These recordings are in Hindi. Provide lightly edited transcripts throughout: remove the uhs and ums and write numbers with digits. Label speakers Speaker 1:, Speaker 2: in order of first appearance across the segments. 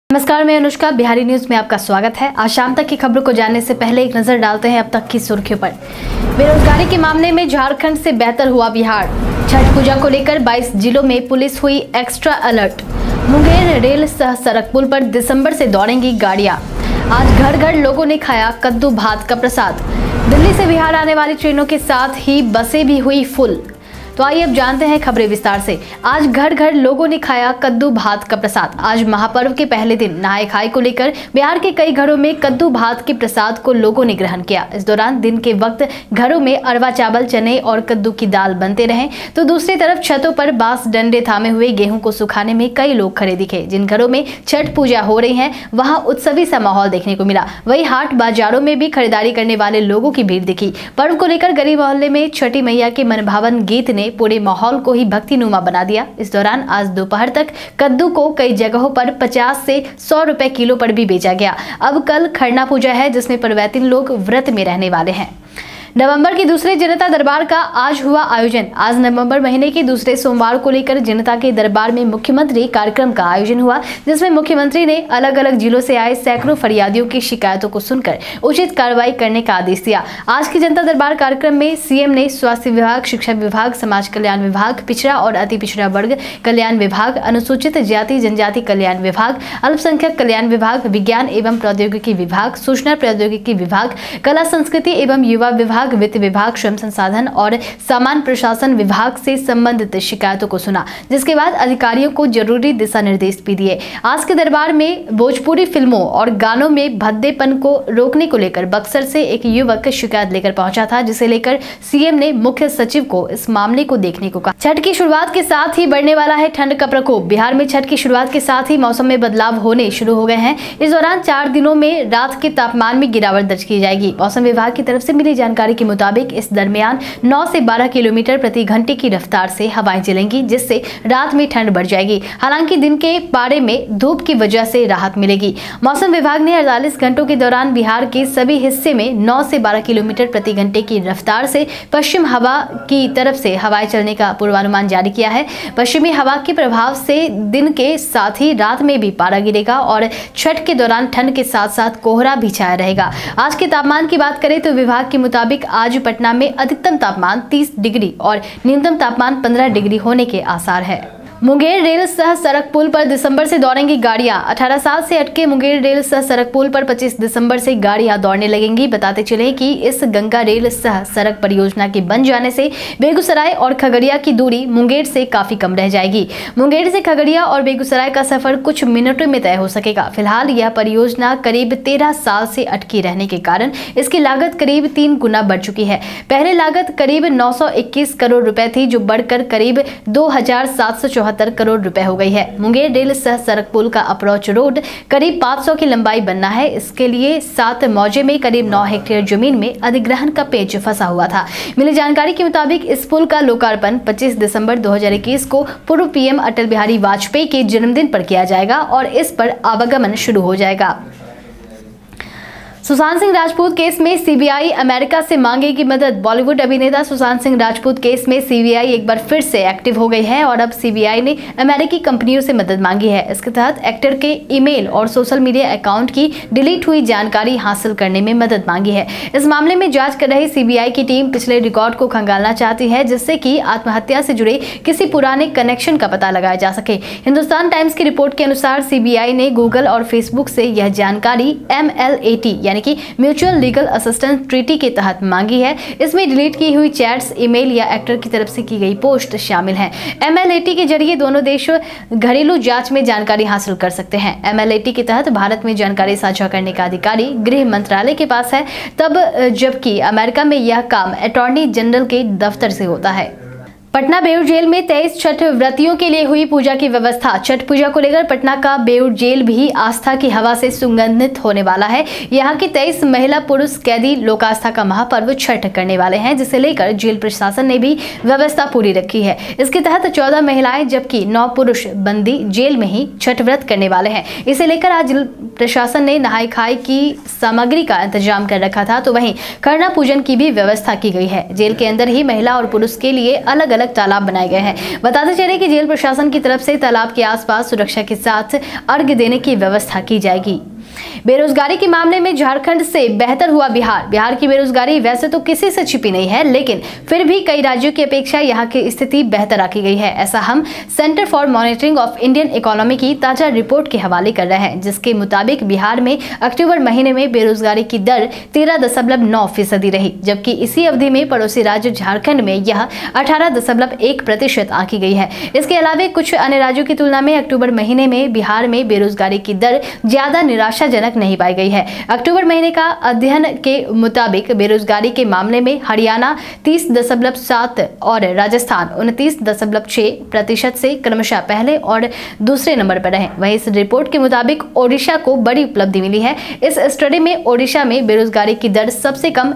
Speaker 1: नमस्कार, मैं अनुष्का। बिहारी न्यूज में आपका स्वागत है। आज शाम तक की खबरों को जानने से पहले एक नजर डालते हैं अब तक की सुर्खियों पर। बेरोजगारी के मामले में झारखंड से बेहतर हुआ बिहार। छठ पूजा को लेकर 22 जिलों में पुलिस हुई एक्स्ट्रा अलर्ट। मुंगेर रेल सह सड़क पुल पर दिसंबर से दौड़ेंगी गाड़ियां। आज घर घर लोगों ने खाया कद्दू भात का प्रसाद। दिल्ली से बिहार आने वाली ट्रेनों के साथ ही बसें भी हुई फुल। तो आइए अब जानते हैं खबरें विस्तार से। आज घर घर लोगों ने खाया कद्दू भात का प्रसाद। आज महापर्व के पहले दिन नहाय खाए को लेकर बिहार के कई घरों में कद्दू भात के प्रसाद को लोगों ने ग्रहण किया। इस दौरान दिन के वक्त घरों में अरवा चावल, चने और कद्दू की दाल बनते रहे, तो दूसरी तरफ छतों पर बांस डंडे थामे हुए गेहूं को सुखाने में कई लोग खड़े दिखे। जिन घरों में छठ पूजा हो रही है वहां उत्सवी सा माहौल देखने को मिला। वहीं हाट बाजारों में भी खरीदारी करने वाले लोगों की भीड़ दिखी। पर्व को लेकर गली मोहल्ले में छठी मैया के मनभावन गीत ने पूरे माहौल को ही भक्तिनुमा बना दिया। इस दौरान आज दोपहर तक कद्दू को कई जगहों पर 50 से 100 रुपए किलो पर भी बेचा गया। अब कल खरना पूजा है, जिसमें परिवर्तित लोग व्रत में रहने वाले हैं। नवंबर की दूसरे जनता दरबार का आज हुआ आयोजन। आज नवंबर महीने के दूसरे सोमवार को लेकर जनता के दरबार में मुख्यमंत्री कार्यक्रम का आयोजन हुआ, जिसमें मुख्यमंत्री ने अलग अलग जिलों से आए सैकड़ों फरियादियों की शिकायतों को सुनकर उचित कार्रवाई करने का आदेश दिया। आज की जनता दरबार कार्यक्रम में सीएम ने स्वास्थ्य विभाग, शिक्षा विभाग, समाज कल्याण विभाग, पिछड़ा और अति पिछड़ा वर्ग कल्याण विभाग, अनुसूचित जाति जनजाति कल्याण विभाग, अल्पसंख्यक कल्याण विभाग, विज्ञान एवं प्रौद्योगिकी विभाग, सूचना प्रौद्योगिकी विभाग, कला संस्कृति एवं युवा विभाग, वित्त विभाग, श्रम संसाधन और सामान्य प्रशासन विभाग से संबंधित शिकायतों को सुना, जिसके बाद अधिकारियों को जरूरी दिशा निर्देश भी दिए। आज के दरबार में भोजपुरी फिल्मों और गानों में भद्देपन को रोकने को लेकर बक्सर से एक युवक शिकायत लेकर पहुंचा था, जिसे लेकर सीएम ने मुख्य सचिव को इस मामले को देखने को कहा। छठ की शुरुआत के साथ ही बढ़ने वाला है ठंड का प्रकोप। बिहार में छठ की शुरुआत के साथ ही मौसम में बदलाव होने शुरू हो गए हैं। इस दौरान 4 दिनों में रात के तापमान में गिरावट दर्ज की जाएगी। मौसम विभाग की तरफ से मिली जानकारी के मुताबिक इस दरमियान 9 से 12 किलोमीटर प्रति घंटे की रफ्तार से हवाएं चलेंगी, जिससे रात में ठंड बढ़ जाएगी। हालांकि दिन के पारे में धूप की वजह से राहत मिलेगी। मौसम विभाग ने 48 घंटों के दौरान बिहार के सभी हिस्से में 9 से 12 किलोमीटर प्रति घंटे की रफ्तार से पश्चिम हवा की तरफ से हवाएं चलने का पूर्वानुमान जारी किया है। पश्चिमी हवा के प्रभाव से दिन के साथ ही रात में भी पारा गिरेगा और छठ के दौरान ठंड के साथ साथ कोहरा भी छाया रहेगा। आज के तापमान की बात करें तो विभाग के मुताबिक आज पटना में अधिकतम तापमान 30 डिग्री और न्यूनतम तापमान 15 डिग्री होने के आसार है। मुंगेर रेल सह सड़क पुल पर दिसंबर से दौड़ेंगी गाड़ियां। 18 साल से अटके मुंगेर रेल सह सड़क पुल पर 25 दिसंबर से गाड़ियां दौड़ने लगेंगी। बताते चले कि इस गंगा रेल सह सड़क परियोजना के बन जाने से बेगूसराय और खगड़िया की दूरी मुंगेर से काफी कम रह जाएगी। मुंगेर से खगड़िया और बेगूसराय का सफर कुछ मिनटों में तय हो सकेगा। फिलहाल यह परियोजना करीब 13 साल से अटकी रहने के कारण इसकी लागत करीब 3 गुना बढ़ चुकी है। पहले लागत करीब 921 करोड़ रुपए थी, जो बढ़कर करीब 2774 करोड़ रुपए हो गई है। मुंगेर रेल सह सड़क पुल का अप्रोच रोड करीब 500 की लंबाई बनना है। इसके लिए 7 मौजे में करीब 9 हेक्टेयर जमीन में अधिग्रहण का पेच फंसा हुआ था। मिली जानकारी के मुताबिक इस पुल का लोकार्पण 25 दिसंबर 2021 को पूर्व पीएम अटल बिहारी वाजपेयी के जन्मदिन पर किया जाएगा और इस पर आवागमन शुरू हो जाएगा। सुशांत सिंह राजपूत केस में सीबीआई अमेरिका से मांगेगी मदद। बॉलीवुड अभिनेता सुशांत सिंह राजपूत केस में सीबीआई एक बार फिर से एक्टिव हो गई है और अब सीबीआई ने अमेरिकी कंपनियों से मदद मांगी है। इसके तहत एक्टर के ईमेल और सोशल मीडिया अकाउंट की डिलीट हुई जानकारी हासिल करने में मदद मांगी है। इस मामले में जांच कर रही सीबीआई की टीम पिछले रिकॉर्ड को खंगालना चाहती है, जिससे कि आत्महत्या से जुड़े किसी पुराने कनेक्शन का पता लगाया जा सके। हिंदुस्तान टाइम्स की रिपोर्ट के अनुसार सीबीआई ने गूगल और फेसबुक से यह जानकारी MLAT कि म्यूचुअल लीगल असिस्टेंस ट्रीटी के तहत मांगी है। इसमें डिलीट की हुई चैट्स, ईमेल या एक्टर की तरफ से की गई पोस्ट शामिल हैं। MLAT के जरिए दोनों देश घरेलू जांच में जानकारी हासिल कर सकते हैं। MLAT के तहत भारत में जानकारी साझा करने का अधिकारी गृह मंत्रालय के पास है, तब जबकि अमेरिका में यह काम अटॉर्नी जनरल के दफ्तर से होता है। पटना बेऊर जेल में 23 छठ व्रतियों के लिए हुई पूजा की व्यवस्था। छठ पूजा को लेकर पटना का बेऊर जेल भी आस्था की हवा से सुगंधित होने वाला है। यहाँ के 23 महिला पुरुष कैदी लोक आस्था का महापर्व छठ करने वाले हैं, जिसे लेकर जेल प्रशासन ने भी व्यवस्था पूरी रखी है। इसके तहत 14 महिलाएं जबकि 9 पुरुष बंदी जेल में ही छठ व्रत करने वाले हैं। इसे लेकर आज प्रशासन ने नहाय खाए की सामग्री का इंतजाम कर रखा था, तो वहीं खरना पूजन की भी व्यवस्था की गई है। जेल के अंदर ही महिला और पुरुष के लिए अलग अलग अलग तालाब बनाए गए हैं। बताते चले कि जेल प्रशासन की तरफ से तालाब के आसपास सुरक्षा के साथ अर्घ्य देने की व्यवस्था की जाएगी। बेरोजगारी के मामले में झारखंड से बेहतर हुआ बिहार की बेरोजगारी वैसे तो किसी से छिपी नहीं है, लेकिन फिर भी कई राज्यों की अपेक्षा यहाँ की स्थिति बेहतर आकी गई है। ऐसा हम Centre for Monitoring of Indian Economy की ताजा रिपोर्ट के हवाले कर रहे हैं, जिसके मुताबिक बिहार में अक्टूबर महीने में बेरोजगारी की दर 13.9% रही, जबकि इसी अवधि में पड़ोसी राज्य झारखंड में यह 18.1% आकी गई है। इसके अलावा कुछ अन्य राज्यों की तुलना में अक्टूबर महीने में बिहार में बेरोजगारी की दर ज्यादा निराशाजनक नहीं पाई गई है। अक्टूबर महीने का अध्ययन के मुताबिक बेरोजगारी के मामले में हरियाणा 30.7 और राजस्थान 29.6% से क्रमशः पहले और दूसरे नंबर पर रहे। वहीं इस रिपोर्ट के मुताबिक ओडिशा को बड़ी उपलब्धि मिली है। इस स्टडी में ओडिशा में बेरोजगारी की दर सबसे कम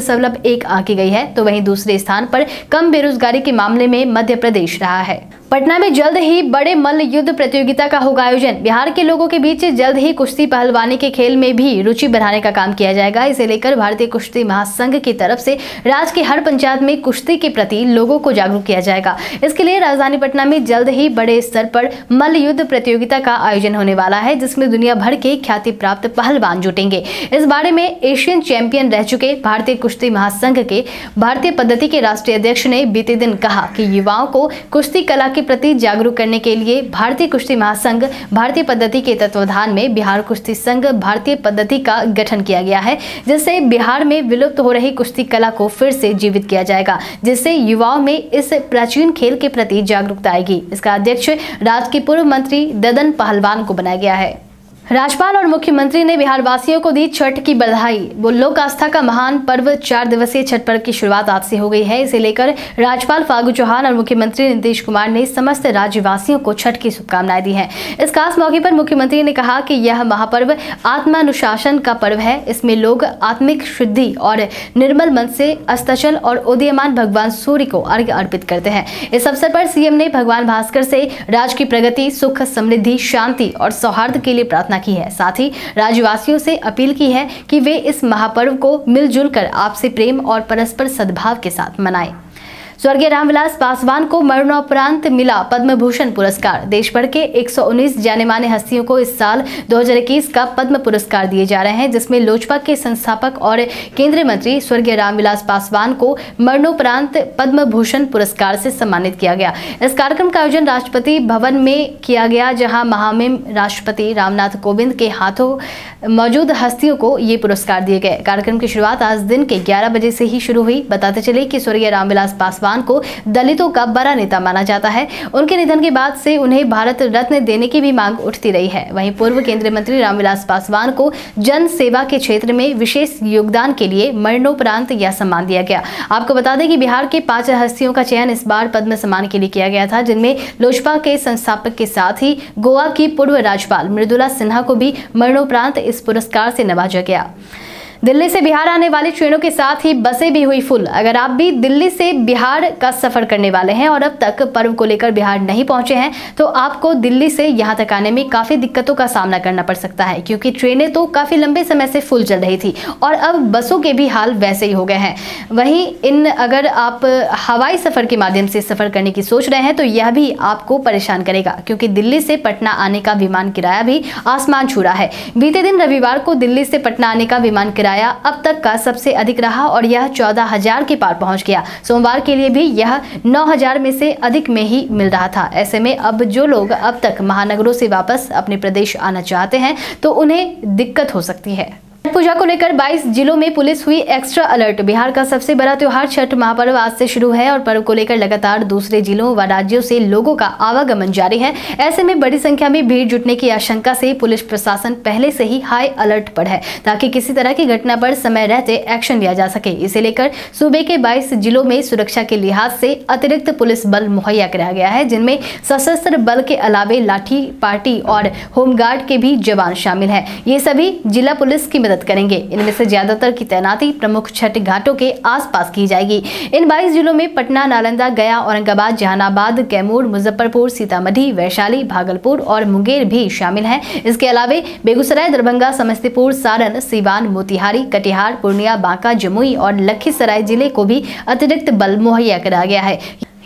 Speaker 1: 1.1 आंकी गई है, तो वहीं दूसरे स्थान पर कम बेरोजगारी के मामले में मध्य प्रदेश रहा है। पटना में जल्द ही बड़े मल्ल युद्ध प्रतियोगिता का होगा आयोजन। बिहार के लोगों के बीच जल्द ही कुश्ती पहलवानी के खेल में भी रुचि बढ़ाने का काम किया जाएगा। इसे लेकर भारतीय कुश्ती महासंघ की तरफ से राज्य की हर पंचायत में कुश्ती के प्रति लोगों को जागरूक किया जाएगा। इसके लिए राजधानी पटना में जल्द ही बड़े स्तर पर मल्ल युद्ध प्रतियोगिता का आयोजन होने वाला है, जिसमें दुनिया भर के ख्याति प्राप्त पहलवान जुटेंगे। इस बारे में एशियन चैंपियन रह चुके भारतीय कुश्ती महासंघ के भारतीय पद्धति के राष्ट्रीय अध्यक्ष ने बीते दिन कहा कि युवाओं को कुश्ती कला के प्रति जागरूक करने के लिए भारतीय कुश्ती महासंघ भारतीय पद्धति के तत्वाधान में बिहार कुश्ती संघ भारतीय पद्धति का गठन किया गया है, जिससे बिहार में विलुप्त हो रही कुश्ती कला को फिर से जीवित किया जाएगा, जिससे युवाओं में इस प्राचीन खेल के प्रति जागरूकता आएगी। इसका अध्यक्ष राज्य के पूर्व मंत्री ददन पहलवान को बनाया गया है। राज्यपाल और मुख्यमंत्री ने बिहार वासियों को दी छठ की बधाई। लोक आस्था का महान पर्व 4 दिवसीय छठ पर्व की शुरुआत आज से हो गई है। इसे लेकर राज्यपाल फागू चौहान और मुख्यमंत्री नीतीश कुमार ने समस्त राज्यवासियों को छठ की शुभकामनाएं दी हैं। इस खास मौके पर मुख्यमंत्री ने कहा कि यह महापर्व आत्मानुशासन का पर्व है। इसमें लोग आत्मिक शुद्धि और निर्मल मन से अस्ताचल और उदीयमान भगवान सूर्य को अर्घ्य अर्पित करते हैं। इस अवसर पर सीएम ने भगवान भास्कर से राज्य की प्रगति, सुख, समृद्धि, शांति और सौहार्द के लिए प्रार्थना की है। साथ ही राज्यवासियों से अपील की है कि वे इस महापर्व को मिलजुल कर आपसी प्रेम और परस्पर सद्भाव के साथ मनाएं। स्वर्गीय रामविलास पासवान को मरणोपरांत मिला पद्म भूषण पुरस्कार। देश भर के 119 जाने माने हस्तियों को इस साल 2021 का पद्म पुरस्कार दिए जा रहे हैं, जिसमें लोजपा के संस्थापक और केंद्रीय मंत्री स्वर्गीय रामविलास पासवान को मरणोपरांत पद्म भूषण पुरस्कार से सम्मानित किया गया। इस कार्यक्रम का आयोजन राष्ट्रपति भवन में किया गया, जहां महामहिम राष्ट्रपति रामनाथ कोविंद के हाथों मौजूद हस्तियों को ये पुरस्कार दिए गए। कार्यक्रम की शुरुआत आज दिन के 11 बजे से ही शुरू हुई। बताते चले कि स्वर्गीय रामविलास पासवान को दलितों का बड़ा नेता माना जाता है। उनके निधन के बाद से उन्हें भारत रत्न देने की भी मांग उठती रही है। वहीं पूर्व केंद्रीय मंत्री रामविलास पासवान को जन सेवा के क्षेत्र में विशेष योगदान के लिए मरणोपरांत यह सम्मान दिया गया। आपको बता दें कि बिहार के 5 हस्तियों का चयन इस बार पद्म सम्मान के लिए किया गया था, जिनमें लोजपा के संस्थापक के साथ ही गोवा की पूर्व राज्यपाल मृदुला सिन्हा को भी मरणोपरांत इस पुरस्कार से नवाजा गया। दिल्ली से बिहार आने वाली ट्रेनों के साथ ही बसें भी हुई फुल। अगर आप भी दिल्ली से बिहार का सफर करने वाले हैं और अब तक पर्व को लेकर बिहार नहीं पहुंचे हैं, तो आपको दिल्ली से यहां तक आने में काफी दिक्कतों का सामना करना पड़ सकता है, क्योंकि ट्रेनें तो काफी लंबे समय से फुल चल रही थी और अब बसों के भी हाल वैसे ही हो गए हैं। वहीं अगर आप हवाई सफर के माध्यम से सफर करने की सोच रहे हैं तो यह भी आपको परेशान करेगा, क्योंकि दिल्ली से पटना आने का विमान किराया भी आसमान छू रहा है। बीते दिन रविवार को दिल्ली से पटना आने का विमान किराया अब तक का सबसे अधिक रहा और यह 14,000 के पार पहुंच गया। सोमवार के लिए भी यह 9,000 में से अधिक में ही मिल रहा था। ऐसे में अब जो लोग अब तक महानगरों से वापस अपने प्रदेश आना चाहते हैं तो उन्हें दिक्कत हो सकती है। छठ पूजा को लेकर 22 जिलों में पुलिस हुई एक्स्ट्रा अलर्ट। बिहार का सबसे बड़ा त्योहार छठ महापर्व आज से शुरू है और पर्व को लेकर लगातार दूसरे जिलों व राज्यों से लोगों का आवागमन जारी है। ऐसे में बड़ी संख्या में भीड़ जुटने की आशंका से पुलिस प्रशासन पहले से ही हाई अलर्ट पर है, ताकि किसी तरह की घटना पर समय रहते एक्शन लिया जा सके। इसे लेकर सूबे के 22 जिलों में सुरक्षा के लिहाज से अतिरिक्त पुलिस बल मुहैया कराया गया है, जिनमें सशस्त्र बल के अलावे लाठी, पार्टी और होमगार्ड के भी जवान शामिल है। ये सभी जिला पुलिस की मदद करेंगे। इनमें से ज्यादातर की तैनाती प्रमुख छठ घाटों के आसपास की जाएगी। इन 22 जिलों में पटना, नालंदा, गया, औरंगाबाद, जहानाबाद, कैमूर, मुजफ्फरपुर, सीतामढ़ी, वैशाली, भागलपुर और मुंगेर भी शामिल हैं। इसके अलावे बेगूसराय, दरभंगा, समस्तीपुर, सारण, सीवान, मोतिहारी, कटिहार, पूर्णिया, बांका, जमुई और लखीसराय जिले को भी अतिरिक्त बल मुहैया कराया गया है।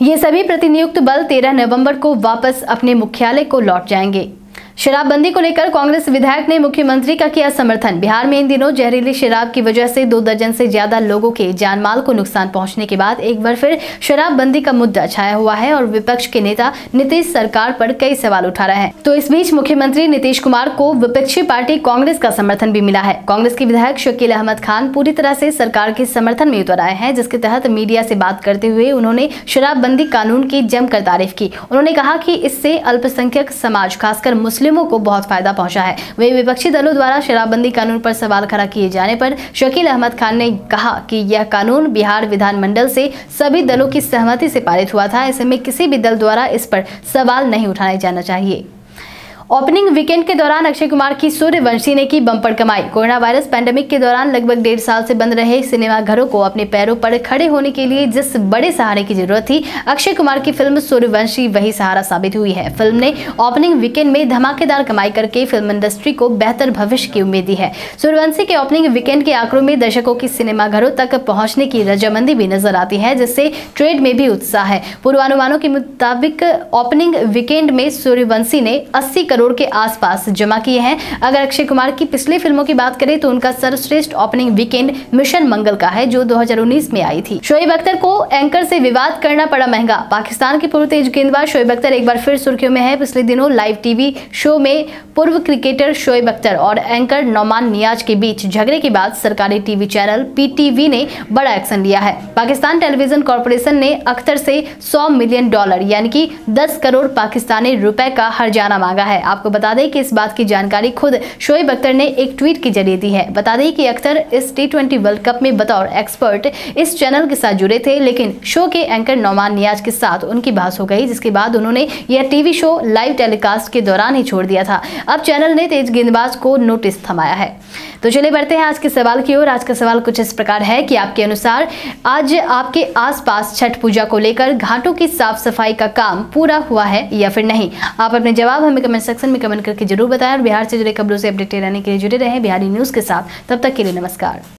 Speaker 1: ये सभी प्रतिनियुक्त बल 13 नवंबर को वापस अपने मुख्यालय को लौट जाएंगे। शराबबंदी को लेकर कांग्रेस विधायक ने मुख्यमंत्री का किया समर्थन। बिहार में इन दिनों जहरीली शराब की वजह से 2 दर्जन से ज्यादा लोगों के जानमाल को नुकसान पहुंचने के बाद एक बार फिर शराबबंदी का मुद्दा छाया हुआ है और विपक्ष के नेता नीतीश सरकार पर कई सवाल उठा रहे हैं। तो इस बीच मुख्यमंत्री नीतीश कुमार को विपक्षी पार्टी कांग्रेस का समर्थन भी मिला है। कांग्रेस के विधायक शकील अहमद खान पूरी तरह से सरकार के समर्थन में उतर आए हैं, जिसके तहत मीडिया से बात करते हुए उन्होंने शराबबंदी कानून की जमकर तारीफ की। उन्होंने कहा कि इससे अल्पसंख्यक समाज खासकर मुस्लिमों को बहुत फायदा पहुंचा है। वही विपक्षी दलों द्वारा शराबबंदी कानून पर सवाल खड़ा किए जाने पर शकील अहमद खान ने कहा कि यह कानून बिहार विधानमंडल से सभी दलों की सहमति से पारित हुआ था। ऐसे में किसी भी दल द्वारा इस पर सवाल नहीं उठाया जाना चाहिए। ओपनिंग वीकेंड के दौरान अक्षय कुमार की सूर्यवंशी ने की बम्पर कमाई। कोरोना वायरस पैंडेमिक के दौरान लगभग 1.5 साल से बंद रहे सिनेमाघरों को अपने पैरों पर खड़े होने के लिए जिस बड़े सहारे की जरूरत थी, अक्षय कुमार की फिल्म सूर्यवंशी वही सहारा साबित हुई है। फिल्म ने ओपनिंग वीकेंड में धमाकेदार कमाई करके फिल्म इंडस्ट्री को बेहतर भविष्य की उम्मीद दी है। सूर्यवंशी के ओपनिंग वीकेंड के आंकड़ों में दर्शकों की सिनेमाघरों तक पहुंचने की रजामंदी भी नजर आती है, जिससे ट्रेड में भी उत्साह है। पूर्वानुमानों के मुताबिक ओपनिंग वीकेंड में सूर्यवंशी ने 80 करोड़ के आसपास जमा किए हैं। अगर अक्षय कुमार की पिछली फिल्मों की बात करें तो उनका सर्वश्रेष्ठ ओपनिंग वीकेंड मिशन मंगल का है, जो 2019 में आई थी। शोएब अख्तर को एंकर से विवाद करना पड़ा महंगा। पाकिस्तान के पूर्व तेज गेंदबाज शोएब अख्तर एक बार फिर सुर्खियों में है। पिछले दिनों लाइव टीवी शो में पूर्व क्रिकेटर शोएब अख्तर और एंकर नौमान नियाज के बीच झगड़े के बाद सरकारी टीवी चैनल PTV ने बड़ा एक्शन लिया है। पाकिस्तान टेलीविजन कॉर्पोरेशन ने अख्तर से $100 मिलियन यानी कि 10 करोड़ पाकिस्तानी रुपए का हर्जाना मांगा है। आपको बता दें कि इस बात की जानकारी खुद शोएब अख्तर ने एक ट्वीट के जरिए दी है। बता दें कि अख्तर इस T20 वर्ल्ड कप में बतौर एक्सपर्ट इस चैनल के साथ जुड़े थे, लेकिन शो के एंकर नौमान नियाज के साथ उनकी बहस हो गई, जिसके बाद उन्होंने यह टीवी शो लाइव टेलीकास्ट के दौरान ही छोड़ दिया था। अब चैनल ने तेज गेंदबाज को नोटिस थमाया है। तो चलिए बढ़ते हैं आज के सवाल की ओर। आज का सवाल कुछ इस प्रकार है कि आपके अनुसार आज आपके आसपास छठ पूजा को लेकर घाटों की साफ सफाई का काम पूरा हुआ है या फिर नहीं? आप अपने जवाब हमें कमेंट सेक्शन में कमेंट करके जरूर बताएं और बिहार से जुड़े खबरों से अपडेटेड रहने के लिए जुड़े रहें बिहारी न्यूज के साथ। तब तक के लिए नमस्कार।